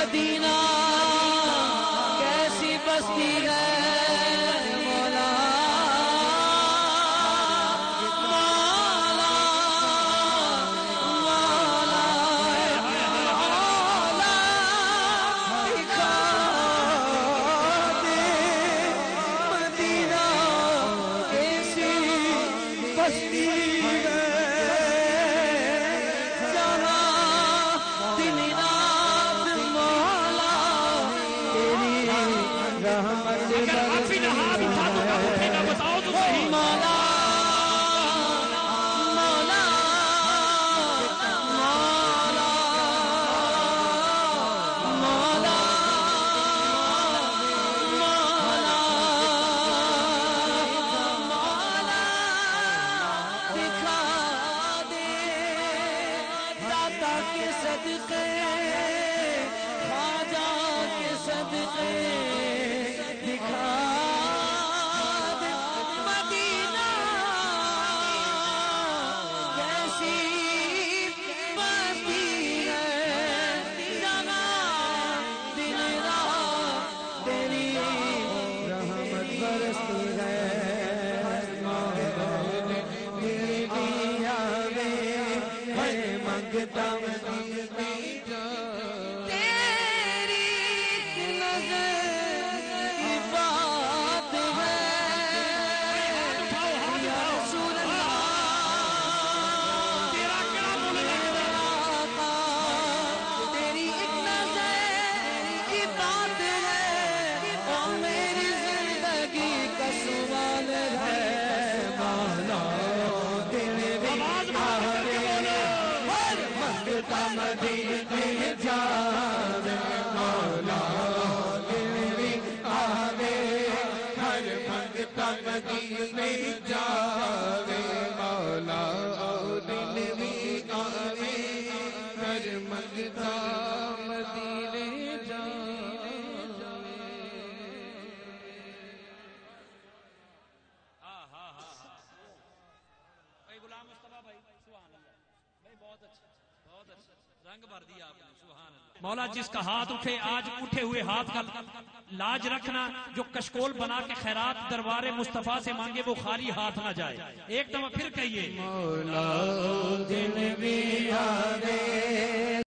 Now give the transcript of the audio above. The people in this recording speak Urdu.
مدینہ کیسی بستی ہے مولا مولا جس کا ہاتھ اٹھے آج اٹھے ہوئے ہاتھ کا لاج رکھنا، جو کشکول بنا کے خیرات دربار مصطفیٰ سے مانگے وہ خالی ہاتھ نہ جائے. ایک دفعہ پھر کہیے مولا دل بھی آ